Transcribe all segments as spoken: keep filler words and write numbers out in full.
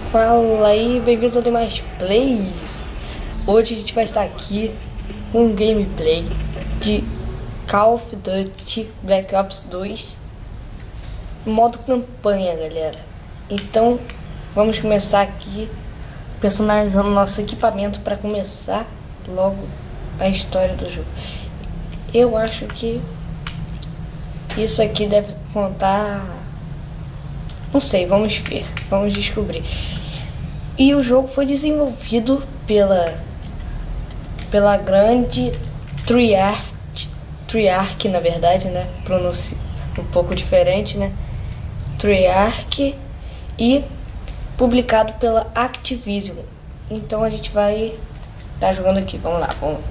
Fala aí, bem-vindos a demais plays. Hoje a gente vai estar aqui com um gameplay de Call of Duty Black Ops dois modo campanha, galera. Então vamos começar aqui personalizando nosso equipamento para começar logo a história do jogo. Eu acho que isso aqui deve contar, não sei, vamos ver, vamos descobrir. E o jogo foi desenvolvido pela pela grande Treyarch, Treyarch na verdade, né? Pronúncia um pouco diferente, né? Treyarch, e publicado pela Activision. Então a gente vai estar jogando aqui. Vamos lá, vamos.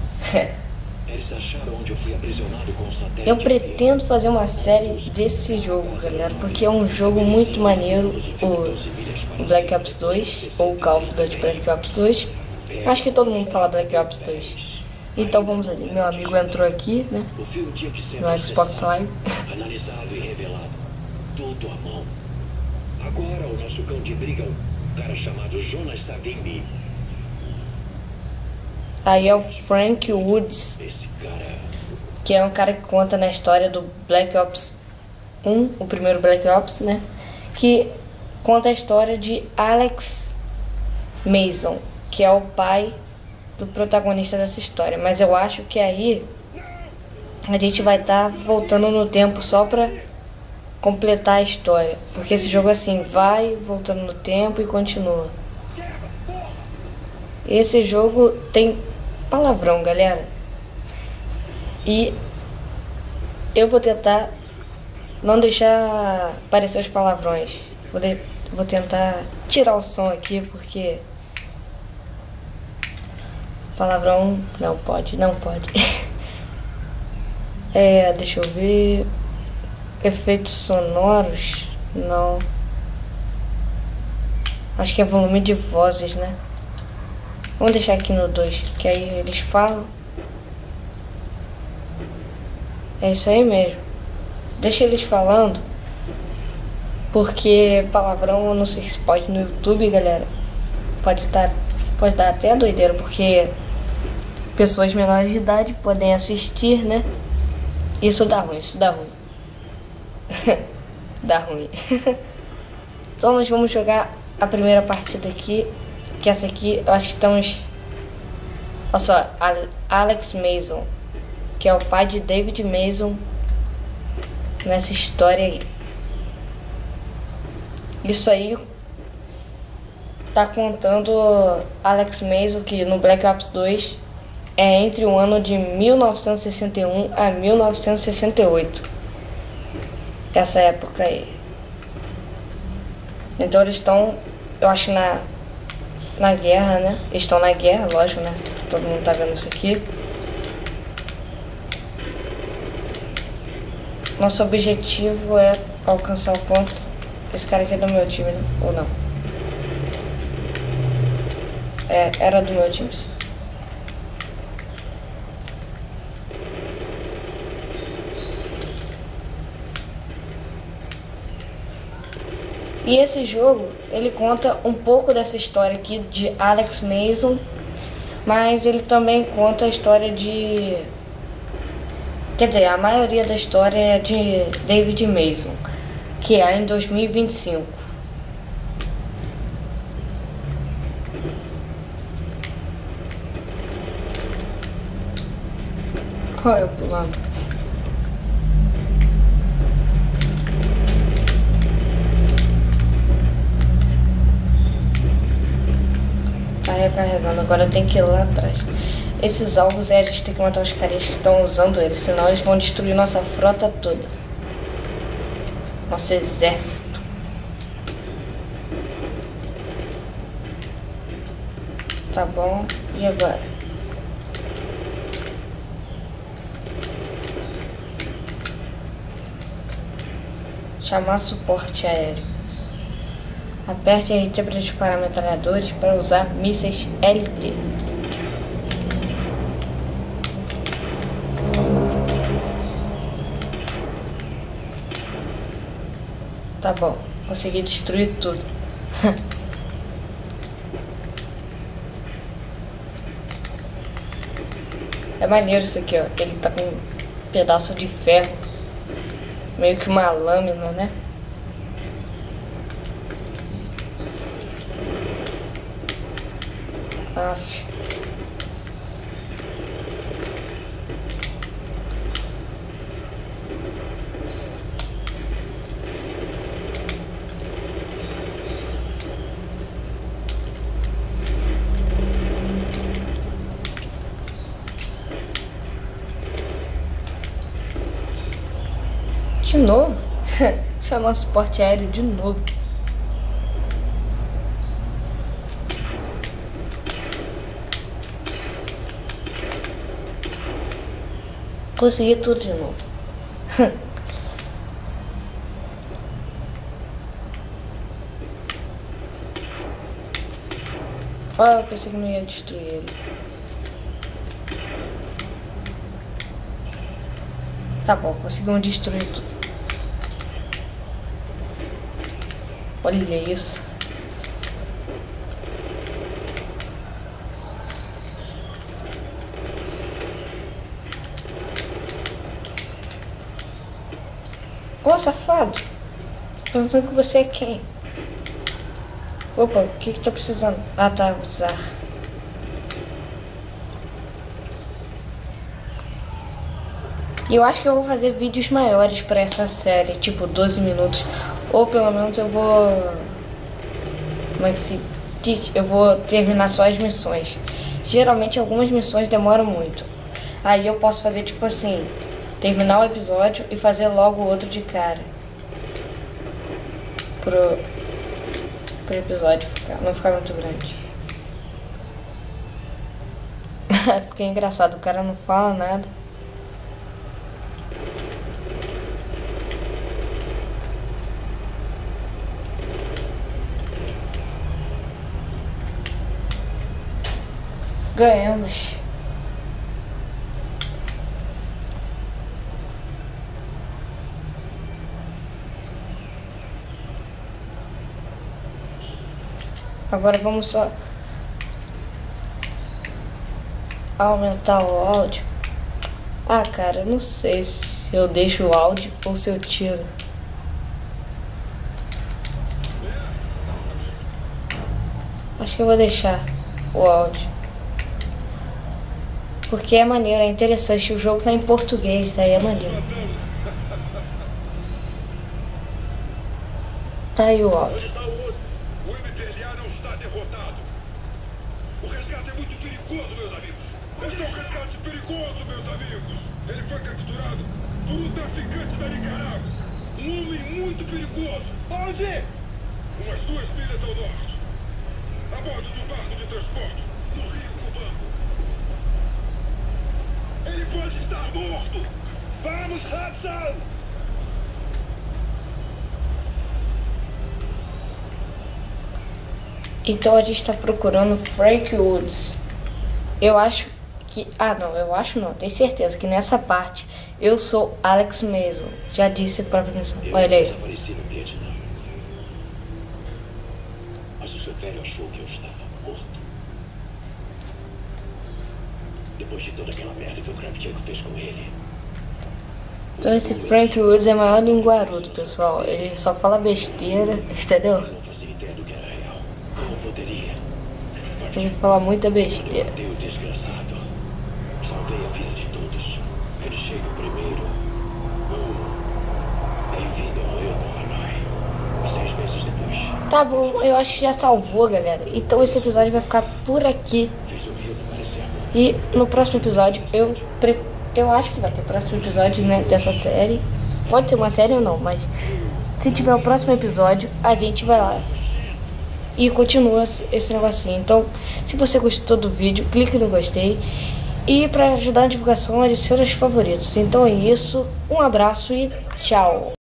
Eu pretendo fazer uma série desse jogo, galera, porque é um jogo muito maneiro, o Black Ops dois, ou Call of Duty Black Ops dois. Acho que todo mundo fala Black Ops dois. Então vamos ali, meu amigo entrou aqui, né, no Xbox Live. Analisado e revelado, tudo à mão. Agora o nosso cão de briga, um cara chamado Jonas Savimbi. Aí é o Frank Woods, que é um cara que conta na história do Black Ops um, o primeiro Black Ops, né? Que conta a história de Alex Mason, que é o pai do protagonista dessa história. Mas eu acho que aí a gente vai estar tá voltando no tempo só pra completar a história, porque esse jogo assim vai voltando no tempo e continua. Esse jogo tem palavrão, galera, e eu vou tentar não deixar aparecer os palavrões. Vou, de... vou tentar tirar o som aqui, porque palavrão não pode, não pode. É, deixa eu ver. Efeitos sonoros, não. Acho que é volume de vozes, né? Vamos deixar aqui no dois, que aí eles falam. É isso aí mesmo. Deixa eles falando, porque palavrão eu não sei se pode no YouTube, galera. Pode dar, pode dar até doideira, porque pessoas menores de idade podem assistir, né? Isso dá ruim, isso dá ruim. Dá ruim. Então nós vamos jogar a primeira partida aqui, que essa aqui eu acho que estamos, olha só, Alex Mason, que é o pai de David Mason nessa história aí. Isso aí tá contando Alex Mason, que no Black Ops dois é entre o ano de mil novecentos e sessenta e um a mil novecentos e sessenta e oito. Essa época aí. Então eles estão, eu acho, na na guerra, né? Eles estão na guerra, lógico, né? Todo mundo tá vendo isso aqui. Nosso objetivo é alcançar o ponto. Esse cara aqui é do meu time, né? Ou não? É, era do meu time. E esse jogo, ele conta um pouco dessa história aqui de Alex Mason, mas ele também conta a história de... Quer dizer, a maioria da história é de David Mason, que é em dois mil e vinte e cinco. Olha eu pulando. Tá recarregando, agora tem que ir lá atrás. Esses alvos é a gente tem que matar os caras que estão usando eles, senão eles vão destruir nossa frota toda. Nosso exército. Tá bom, e agora? Chamar suporte aéreo. Aperte R T para disparar metralhadores para usar mísseis L T. Tá bom, consegui destruir tudo. É maneiro isso aqui, ó. Ele tá com um pedaço de ferro. Meio que uma lâmina, né? Aff. De novo? Chamar suporte aéreo de novo. Consegui tudo de novo. Ah, eu pensei que não ia destruir ele. Tá bom, conseguimos destruir tudo. Olha isso. Ô, safado. Pensando que você é quem? Opa, o que que tá precisando? Ah, tá, usar. E eu acho que eu vou fazer vídeos maiores pra essa série, tipo doze minutos. Ou pelo menos eu vou... Como é que se diz? Eu vou terminar só as missões. Geralmente algumas missões demoram muito. Aí eu posso fazer tipo assim, terminar o episódio e fazer logo o outro de cara. Pro, pro episódio ficar, não ficar muito grande. Fica engraçado, o cara não fala nada. Ganhamos. Agora vamos só aumentar o áudio. Ah, cara, eu não sei se eu deixo o áudio ou se eu tiro. Acho que eu vou deixar o áudio. Porque é maneiro, é interessante. O jogo tá em português, daí é maneiro. Tá aí o áudio. O M P L A não está derrotado. O resgate é muito perigoso, meus amigos. Este é um resgate perigoso, meus amigos. Ele foi capturado por um traficante da Nicarágua. Um homem muito perigoso. Onde? Umas duas milhas ao norte. A bordo de um barco de transporte no Rio Cubano. Ele pode estar morto! Vamos, Hudson! Então a gente tá procurando Frank Woods. Eu acho que... Ah, não, eu acho não. Tenho certeza que nessa parte eu sou Alex Mason. Já disse a própria missão. Olha aí. Desapareci no Vietnã. Mas o seu velho achou que eu estava morto. Depois de toda aquela merda que o Kravchenko fez com ele. Então esse Frank Woods é maior linguarudo, pessoal. Ele só fala besteira, entendeu? Eu não fazia ideia do que era real. Como poderia? Ele fala muita besteira. Matei o desgraçado. Salvei a vida de todos. Ele chega primeiro. Oh, bem-vindo ao Rio do Hanoi. Seis meses depois. Tá bom, eu acho que já salvou, galera. Então esse episódio vai ficar por aqui. Fez o Rio parecer amor. E no próximo episódio eu pre... eu acho que vai ter próximo episódio, né, dessa série. Pode ser uma série ou não, mas se tiver o próximo episódio, a gente vai lá e continua esse negocinho. Então, se você gostou do vídeo, clique no gostei. E para ajudar a divulgação, adicione os favoritos. Então é isso, um abraço e tchau.